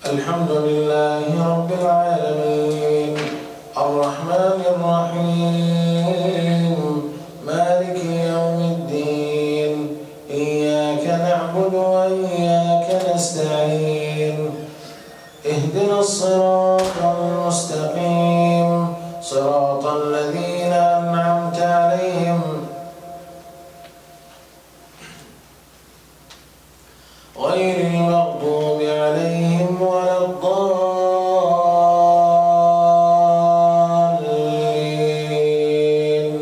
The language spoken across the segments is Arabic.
الحمد لله رب العالمين الرحمن الرحيم مالك يوم الدين إياك نعبد وإياك نستعين اهدنا الصراط المستقيم صراط الذين أنعمت عليهم غير المغضوب عليهم ولا الضالين.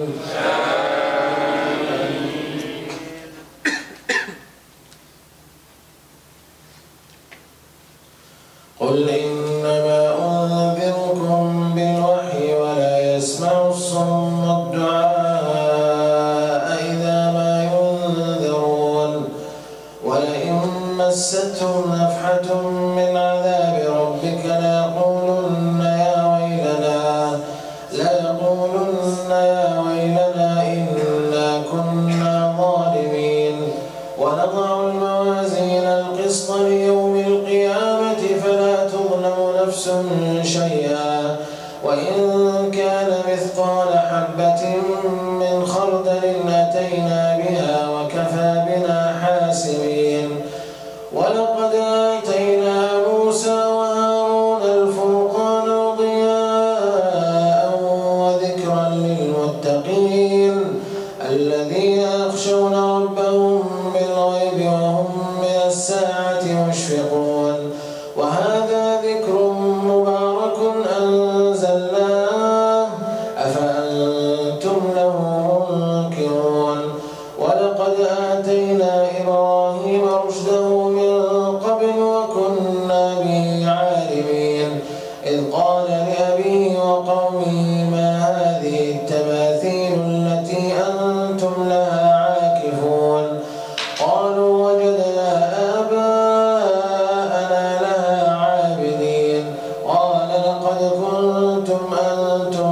قل إنما أنذركم بالوحي ولا يسمع الصم الدعاء إذا ما ينذرون ولئن مستهم نفحة من عذاب ربك ليقولن يا ويلنا إنا كنا ظالمين ونضع الموازين القسط ليوم القيامة فلا تظلم نفس شيئا وإن كان مثقال حبة من خردل أتينا بها وكفى بنا حاسبين ولقد آتينا موسى وهارون الفرقان وضياء وذكرا للمتقين الذين يخشون ربهم بالغيب وهم من الساعة مشفقون وهذا ذكر مبارك أنزلناه أفأنتم له منكرون ولقد آتينا إبراهيم رشده من قبل وكنا به عالمين إذ قال لأبيه وقومه ما هذه التماثيل التي أنتم لها عاكفون قالوا وجدنا آباءنا لها عابدين قال لقد كنتم أنتم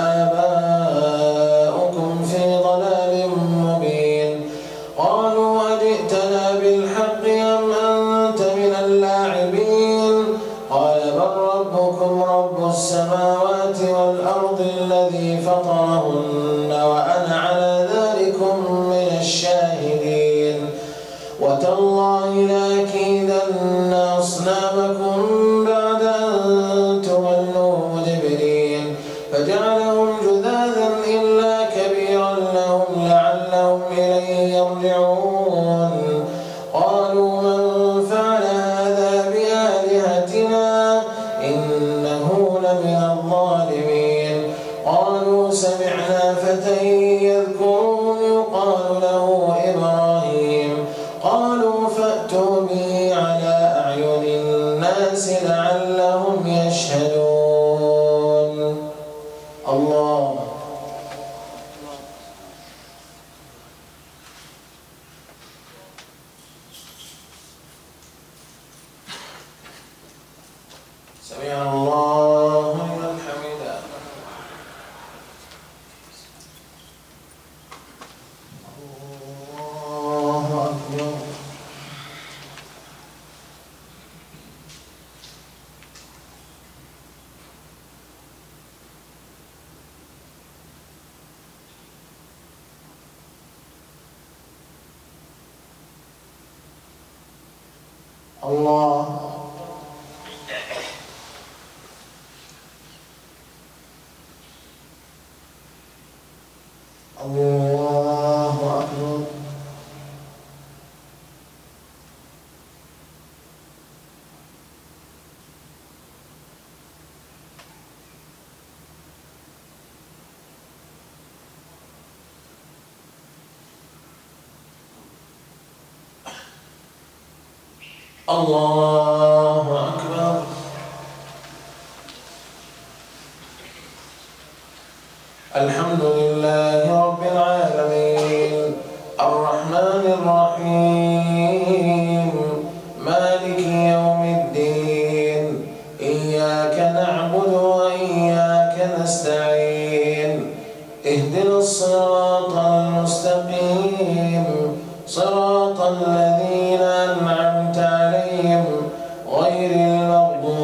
وآباؤكم في ضلال مبين قالوا أجئتنا بالحق أم أنت من اللاعبين قال بل ربكم رب السماوات والأرض الذي فطرهن وأنا على ذلكم من الشاهدين وتالله لأكيدن أصنامكم بعد أن تولوا مدبرين فجعلهم جذاذا إلا كبيرا لهم لعلهم إليه يرجعون قالوا من فعل هذا بآلهتنا إنه لمن الظالمين قالوا سمعنا فتى يذكرهم يقال له إبراهيم قالوا فأتوا به على أعين الناس لعلهم يشهدون. الله سمع الله لمن حمده. الله أكبر. الله الله أكبر. الله أكبر. الحمد لله رب العالمين الرحمن الرحيم مالك يوم الدين إياك نعبد وإياك نستعين اهدنا الصراط المستقيم صراط الذين أنعمت عليهم غير المغضوب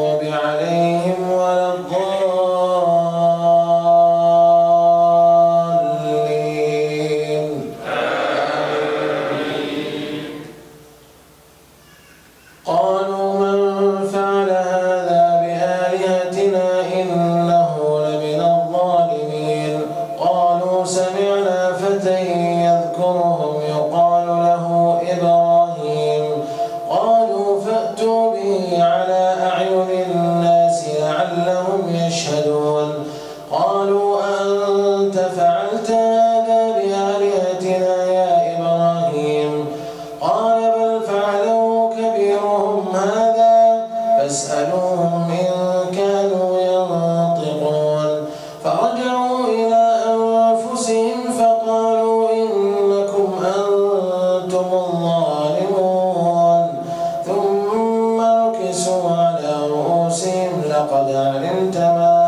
يذكرهم يقال له إبراهيم. قالوا فأتوا به على أعين الناس لعلهم يشهدون. قالوا أأنت فعلت هذا بآلهتنا يا إبراهيم؟ قال بل فعله كبيرهم هذا فاسألوهم إن كانوا ينطقون. فرجعوا إلى أنفسهم فقالوا إنكم أنتم الظالمون. ثم نكسوا على رؤوسهم لقد علمت ما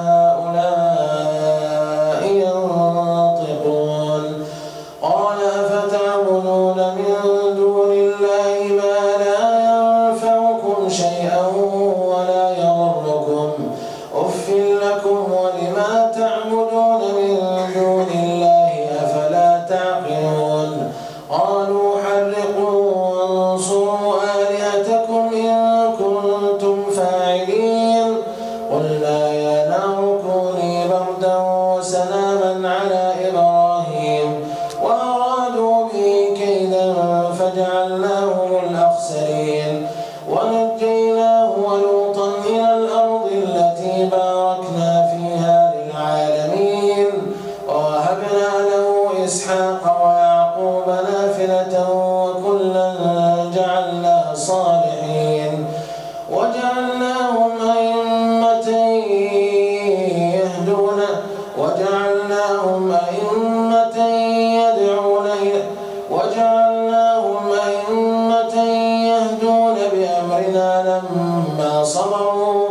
هؤلاء ينطقون. قال أفتعبدون من دون الله ما لا ينفعكم شيئا ولا يضركم أف لكم ولما تعبدون من دون الله أفلا تعقلون. قالوا حرقوا وانصروا آلهتكم إن كنتم فاعلين. قلنا يا نار كوني بردا وسلاما على إبراهيم وأرادوا به كيدا فجعلناهم الأخسرين. ونجيناه ولوطا إلى الأرض التي باركنا فيها للعالمين. ووهبنا له إسحاق ويعقوب نافلة وكلا جعلنا صالحين. وجعلناهم أئمة يهدون بأمرنا لما صبروا.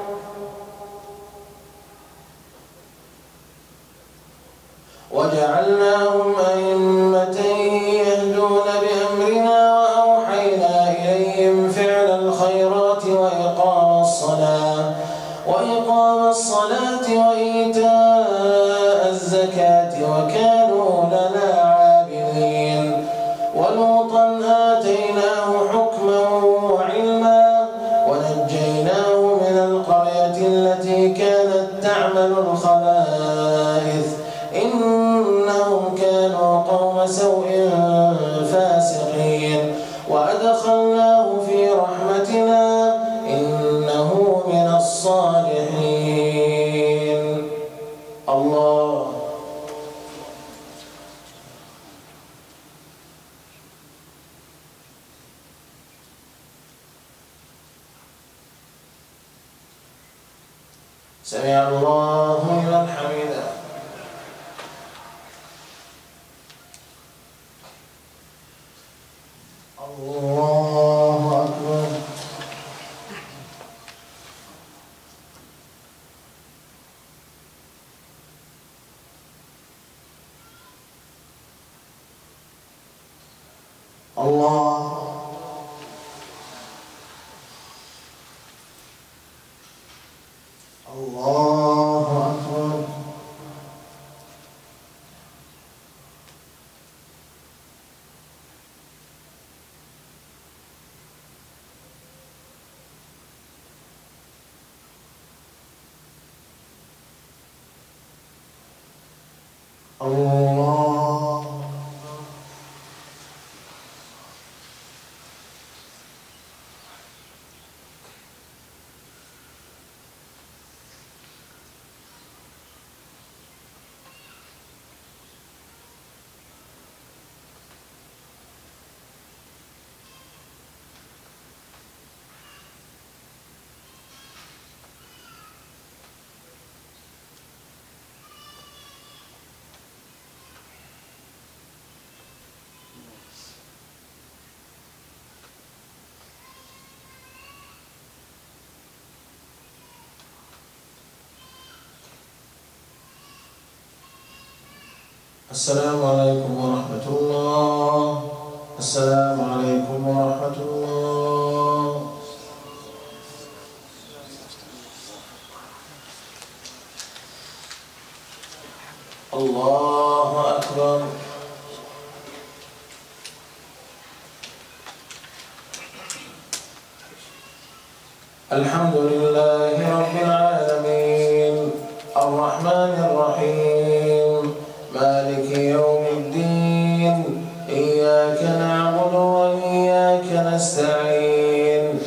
وأوحينا إليهم فعل الخيرات وإقام الصلاة وإيتاء الزكاة وكانوا لنا عابدين. ولوطا آتيناه حكما وعلما ونجيناه من القرية التي كانت تعمل الخبائث إنهم كانوا قوم سوء فاسقين. وأدخلناه في رحمتنا إنه من الصالحين. الله. سمع الله لمن حمده. الله أكبر. الله. الله أكبر. الله. السلام عليكم ورحمة الله. السلام عليكم ورحمة الله. الله أكبر. الحمد لله رب العالمين الرحمن الرحيم مالك يوم الدين نستعين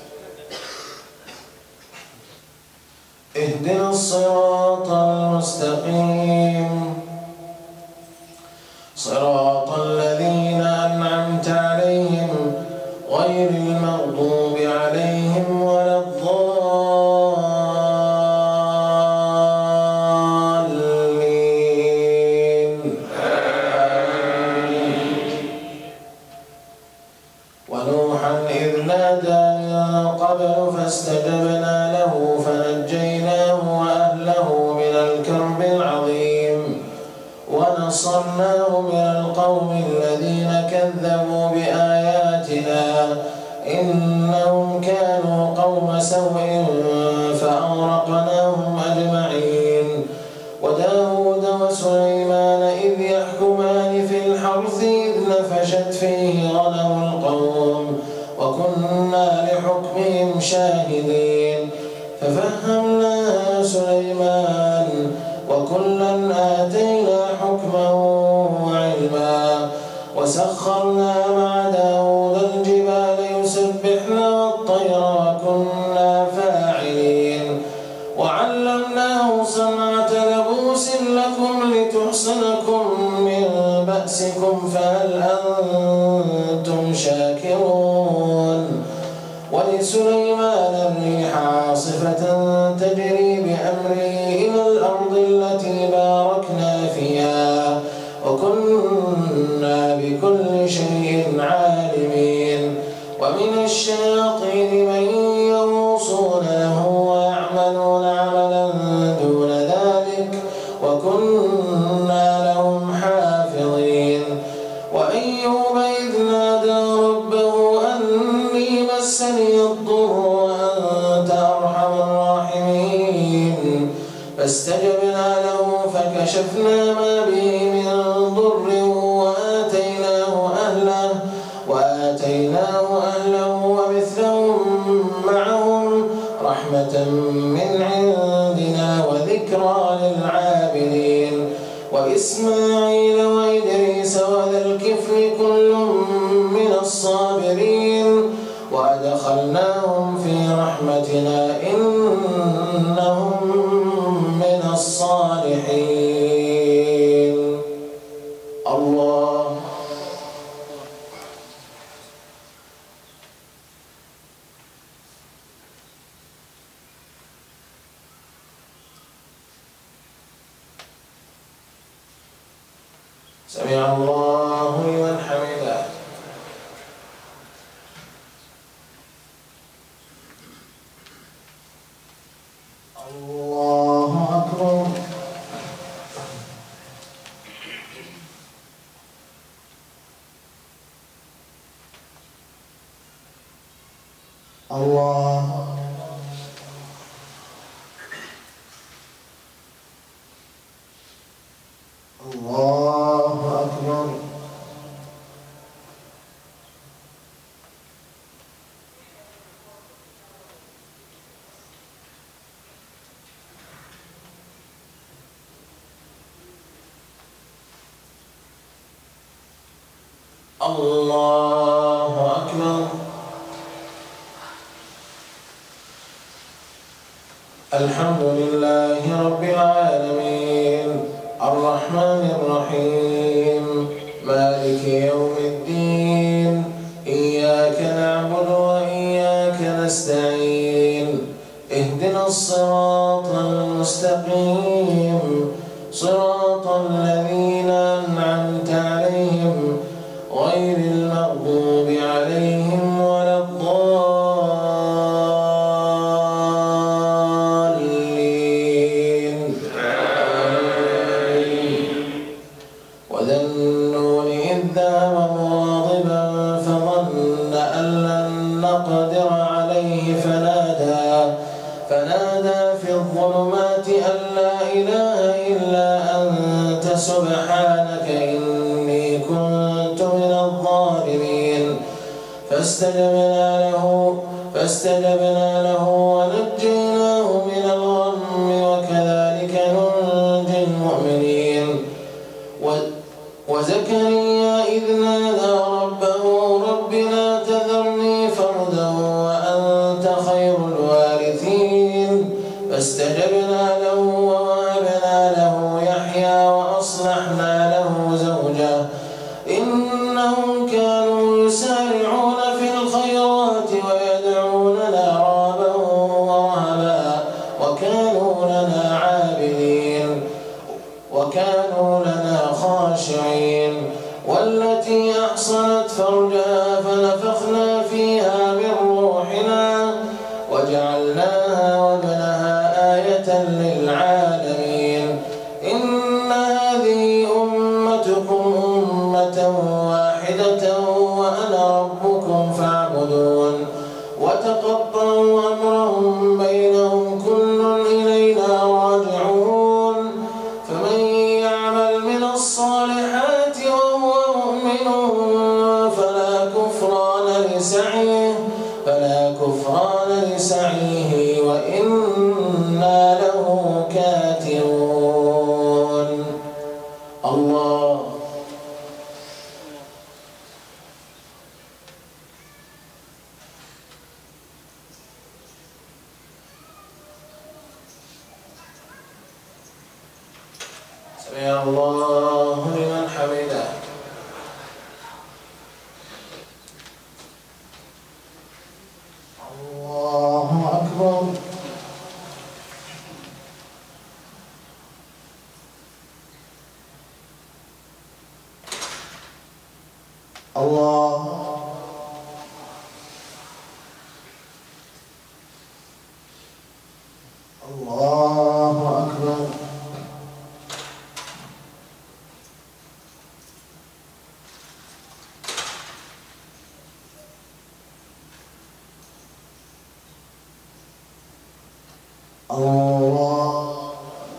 اهدنا الصراط المستقيم صراط الذين أنعمت عليهم غير المغضوب عليهم ولا الضالين ونوحا إذ نادى من قبل فاستجبنا له فنجيناه وأهله من الكرب العظيم ونصرناه من القوم الذين كذبوا بآياتنا إنهم كانوا قوم سوء فأغرقناهم أجمعين وداود وسليمان إذ يحكمان في الحرث إذ نفشت فيه غنم القوم وكنا لحكمهم شاهدين ففهمناها سليمان وكلا آتينا حكما وعلما وسخرنا مع داود الجبال يسبحن والطير وكنا فاعلين وعلمناه صنعة لبوس لكم لتحصنكم من بأسكم فهل أنتم شاكرون ولسليمان الريح عاصفة تجري بأمره إلى الأرض التي باركنا فيها وكنا بكل شيء عالمين ومن الشياطين من يغوصون له ويعملون عملا دون ذلك وكنا لهم حافظين وأيوب إذ نادى ربه أني مسني الضر وأنت أرحم الراحمين فاستجبنا له فكشفنا ما به من ضر وآتيناه أهله ومثلهم معهم رحمة من عندنا وذكرى للعابدين وإسماعيل وإدريس وذا الكفل كل من الصابرين وأدخلناهم في رحمتنا إنهم من الصالحين. الله سمع الله لمن حمده. الله أكبر. الله الله أكبر. الله أكبر. الحمد لله رب العالمين الرحمن الرحيم مالك يوم الدين إياك نعبد وإياك نستعين اهدنا الصراط المستقيم صراط الذين أنعمت عليهم غير المغضوب عليهم ولا الضالين. وذا النون إذ ذهب مغاضبا فظن أن لن نقدر عليه فنادى في الظلمات أن لا إله إلا أنت سبحانك إني كنت من الظالمين فاستجبنا له ونجيناه من الغم وكذلك ننجي المؤمنين. وزكريا إذ نادى ربه رب لا تذرني إنهم كانوا يسارعون في الخيرات ويدعوننا رغبا ورهبا وكانوا لنا عابدين وكانوا لنا خاشعين. والتي أحصنت فرجها فنفخنا فيها من روحنا وجعلناها وابنها آية للعالمين. إن هذه أمتكم أمة واحدة وأنا ربكم فاعبدون. وتقطعوا أمرهم بينهم كل إلينا راجعون. فمن يعمل من الصالحات وهو مؤمن فلا كفران لسعيه وإنا له كاتبون. الله سمع الله لمن حمده. الله أكبر. الله أكبر. الله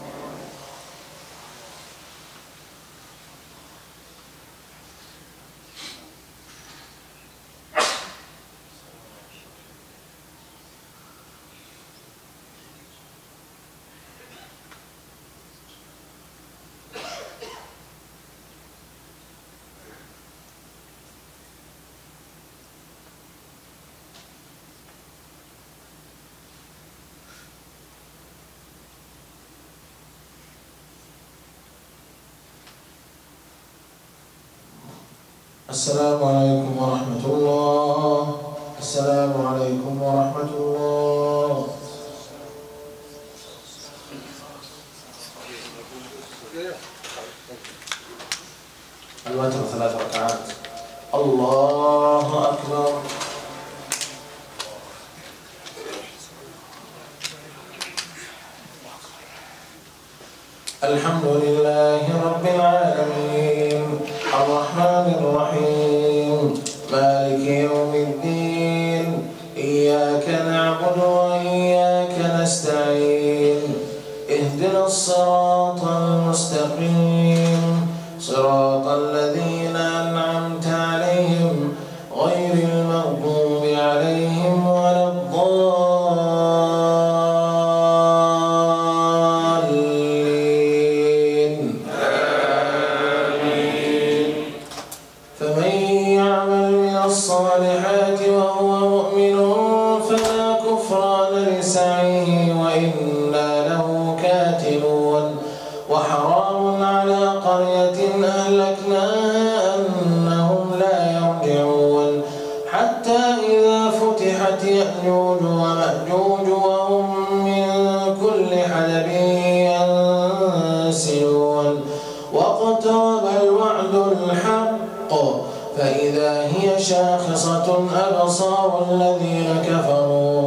السلام عليكم ورحمة الله. السلام عليكم ورحمة الله. الوتر 3 ركعات. الله أكبر. الحمد لله رب العالمين الرحمن الرحيم مالك يوم الدين إياك نعبد وإياك نستعين اهدنا الصراط المستقيم صراط الذين أنعمت عليهم غير المغضوب عليهم ولا الضالين. آمين. فمن يعمل من الصالحات وهو مؤمن فلا كفران لسعيه وإنا له كاتبون. وحرام على قرية أهلكناها أنهم لا يرجعون حتى إذا فتحت يأجوج ومأجوج وهم من كل حدب ينسلون. واقترب الوعد الحق فإذا هي شاخصة أبصار الذين كفروا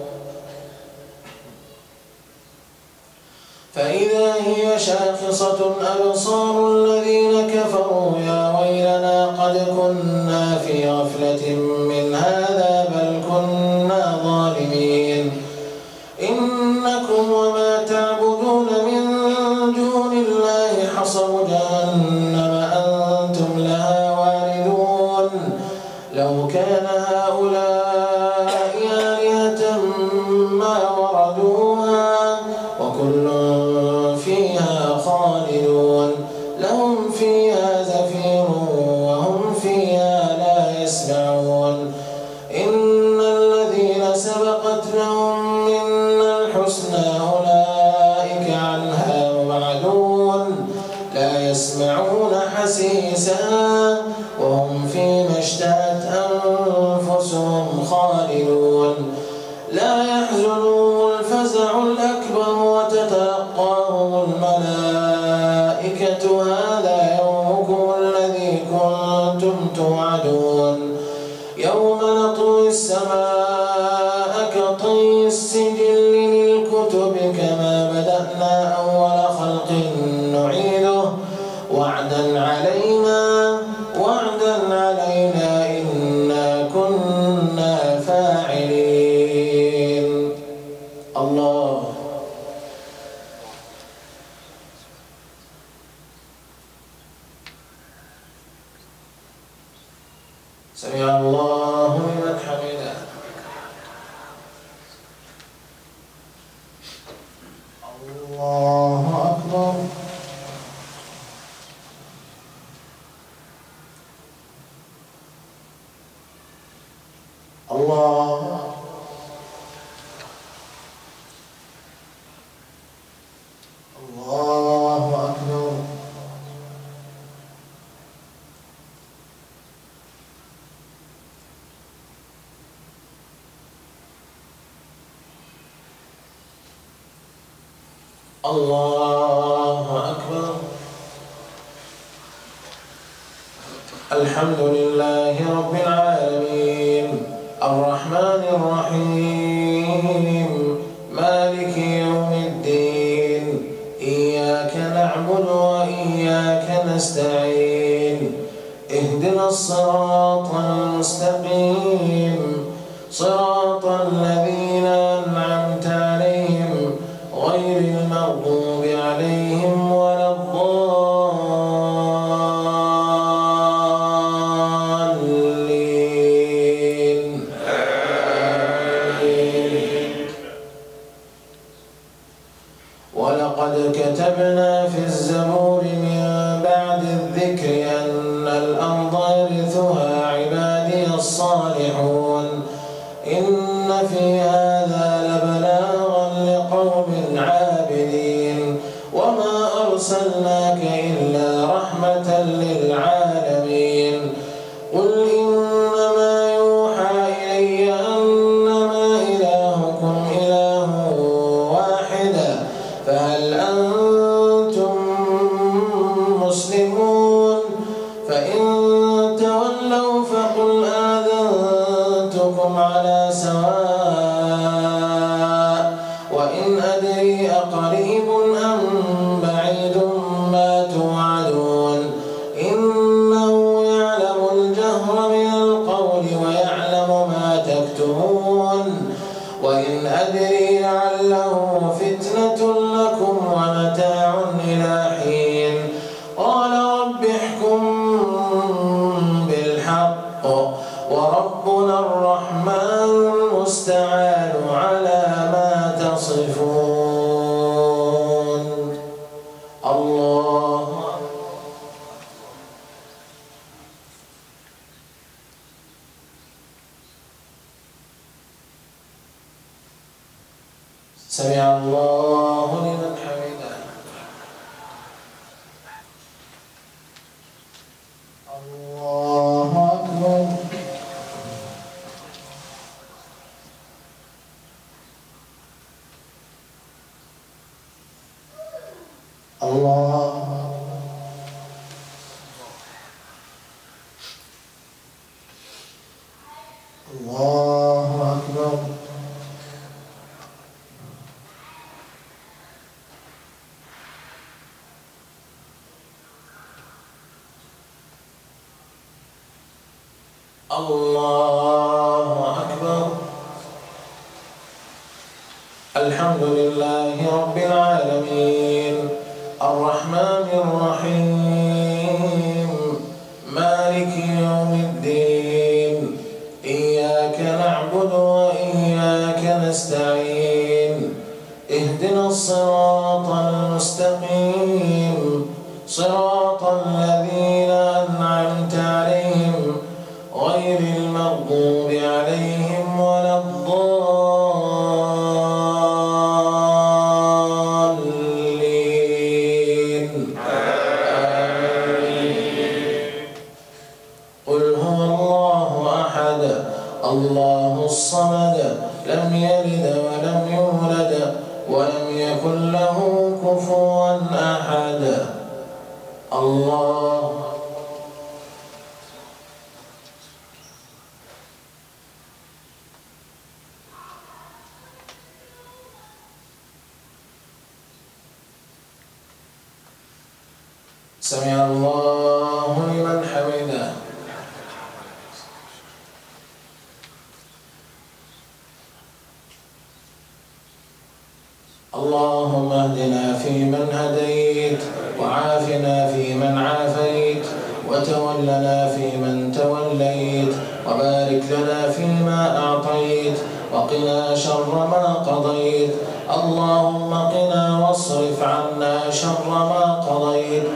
يا ويلنا قد كنا في غفلة من هذا بل كنا ظالمين. إنكم وما تعبدون من دون الله حصب جهنم أنتم لها واردون. لو كان هؤلاء آلهة ما وردوها وكل فيها خالدون. لهم فيها زفير وهم فيها لا يسمعون. إن الذين سبقت لهم منا الحسنى أولئك عنها مبعدون لا يسمعون حسيسها وهم توعدون يوم نطوي السماء كطي السجل للكتب كما بدأنا أول خلق نعيده وعدا علينا إنا كنا فاعلين. الله. سمع الله لمن حمده. الله أكبر. الله. الله أكبر. الله أكبر. الحمد لله رب العالمين الرحمن الرحيم مالك يوم الدين إياك نعبد وإياك نستعين اهدنا الصراط المستقيم صراط الذين أنعمت عليهم غير المغضوب عليهم ولا الضالين. ولقد كتبنا في الزبور من بعد الذكر أن الأرض يرثها عبادي الصالحون إن في هذا لبلاغا لقوم عابدين وما أرسلناك إلا رحمة للعالمين. قل إنما يوحى إلي أنما إلهكم إله واحد فهل أنتم مسلمون؟ فإن تولوا فقل آذنتكم على سواء وإن أدري أقريب أم بعيد ما توعدون إنه يعلم الجهر من القول ويعلم ما تكتمون وإن أدري لعله فتنة لكم ومتاع إلى حين. قال رب احكم بالحق وربنا الرحمن المستعان على ما تصفون. الله. سمع الله لمن حمده. الله أكبر. الله. الله أكبر. الله أكبر. الحمد لله رب العالمين الرحمن الرحيم مالك يوم الدين إياك نعبد وإياك نستعين اهدنا الصراط المستقيم صراط الذين أنعمت عليهم غير المغضوب عليهم ولا الضالين. قل هو الله أحد الله الصمد لم يلد ولم يولد ولم يكن له كفوا أحد. الله. سمع الله لمن حمده. اللهم اهدنا فيمن هديت، وعافنا فيمن عافيت، وتولنا فيمن توليت، وبارك لنا فيما أعطيت، وقنا شر ما قضيت. اللهم قنا واصرف عنا شر ما قضيت.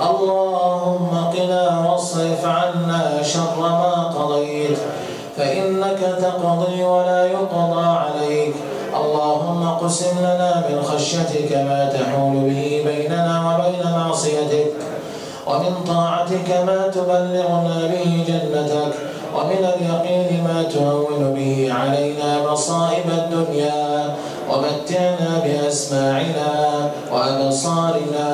اللهم قنا واصرف عنا شر ما قضيت، فإنك تقضي ولا يقضى عليك. اللهم اقسم لنا من خشيتك ما تحول به بيننا وبين معصيتك، ومن طاعتك ما تبلغنا به جنتك، ومن اليقين ما تهون به علينا مصائب الدنيا. ومتعنا بأسماعنا وأبصارنا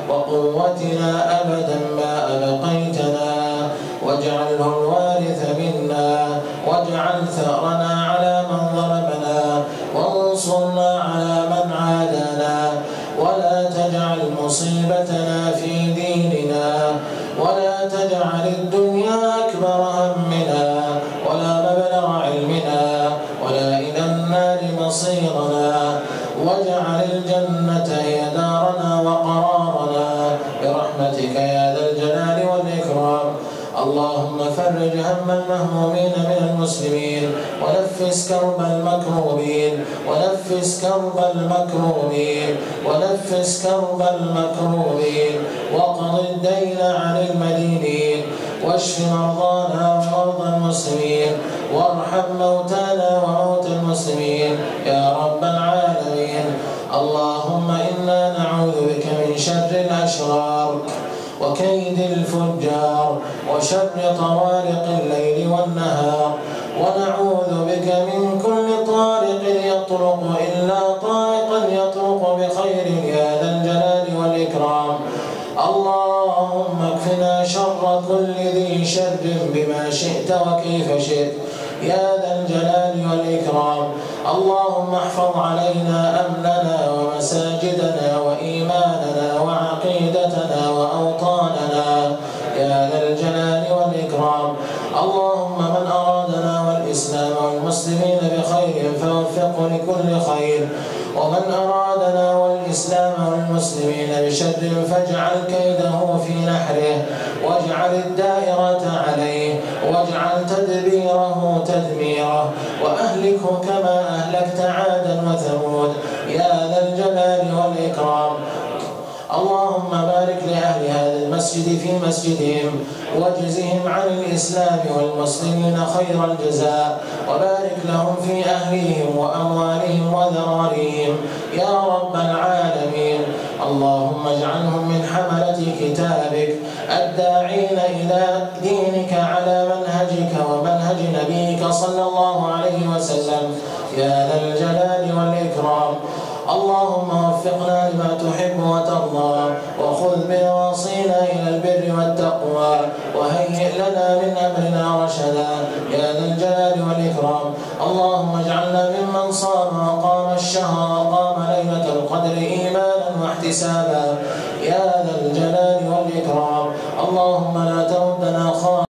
وقوتنا أبدا ما أبقيتنا، واجعله الوارث منا، واجعل ثأرنا على من ظلمنا، وانصرنا على من عادانا، ولا تجعل مصيبتنا في ديننا، ولا تجعل الدنيا أكبر همنا ولا مبلغ علمنا ولا إلى النار مصيرنا، واجعل الجنة هي دارنا وقرارنا برحمتك يا ذا الجلال والإكرام. اللهم فرج هم المهمومين من المسلمين، ونفس كرب المكروبين، ونفس كرب المكروبين، ونفس كرب المكروبين، وقض الدين عن المدينين، واشف مرضانا ومرضى المسلمين، وارحم موتانا وموتى المسلمين يا رب العالمين. اللهم إنا نعوذ بك من شر الأشرار وكيد الفجار وشر طوارق الليل والنهار، ونعوذ بك من كل طارق يطرق إلا طارقا يطرق بخير يا ذا الجلال والإكرام. اللهم اكفنا شر كل ذي شر بما شئت وكيف شئت يا ذا الجلال والإكرام. اللهم احفظ علينا أمننا ومساجدنا وإيماننا وعقيدتنا وأوطاننا يا ذا الجلال والإكرام. اللهم من أرادنا والإسلام والمسلمين بخير فوفقه لكل خير، ومن أرادنا والإسلام والمسلمين بشر فاجعل كيده في نحره، واجعل الدائرة عليه، واجعل تدبيره تدميره، وأهلكه كما أهلكت عادا وثمود يا ذا الجلال والإكرام. اللهم بارك لأهل هذا المسجد في مسجدهم، واجزهم عن الإسلام والمسلمين خير الجزاء، وبارك لهم في أهليهم وأموالهم وذراريهم يا رب العالمين. اللهم اجعلهم من حملة كتابك الداعين إلى دينك على منهجك ومنهج نبيك صلى الله عليه وسلم يا ذا الجلال والإكرام. اللهم وفقنا لما تحب وترضى، وخذ بنواصينا إلى البر والتقوى، وهيئ لنا من أمرنا رشدا يا ذا الجلال والإكرام. اللهم اجعلنا ممن صام وقام الشهر وقام ليلة القدر إيمانا واحتسابا يا ذا الجلال والإكرام. اللهم لا تردنا